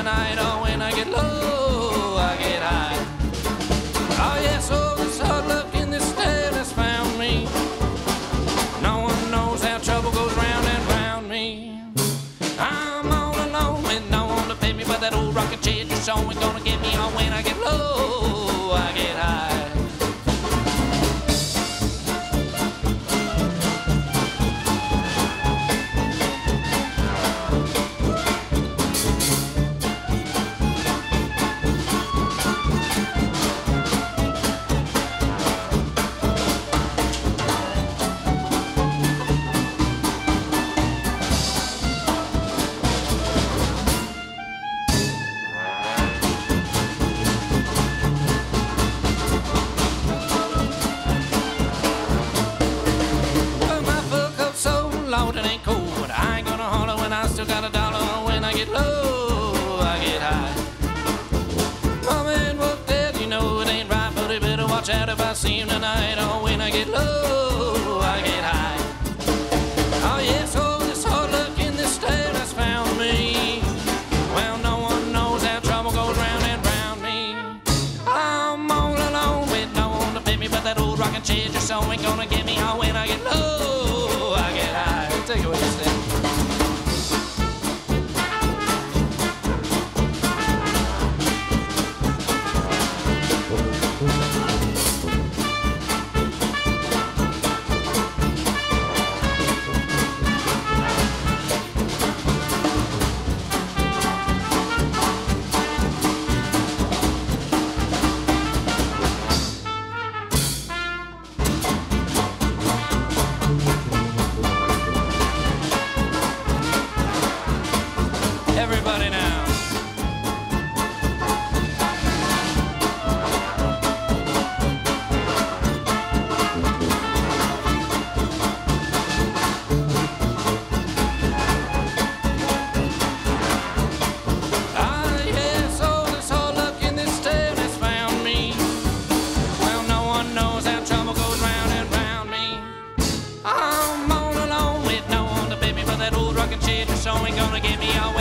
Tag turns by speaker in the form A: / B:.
A: night, or when I get low, I get high. Oh yes, oh, this hard luck in this town has found me. No one knows how trouble goes round and round me. I'm all alone with no one to pay me, but that old rocking chair just always gonna get me on. When I get low, I get high. Lord, it ain't cold, but I ain't gonna holler when I still got a dollar. When I get low, I get high. Mom and work dad, you know it ain't right, but you better watch out if I see him tonight. Oh, when I get low, I get high. Oh yes, oh, this hard luck in this state has found me. Well, no one knows how trouble goes round and round me. I'm all alone with no one to pay me, but that old rocking chair just so ain't gonna get me. Oh, when I get low, I get high. Take it away, Stan. Everybody now. Ah, yes, oh, this hard luck in this town has found me. Well, no one knows how trouble goes round and round me. I'm all alone with no one to pay me, but that old rocking chair just so ain't gonna get me away.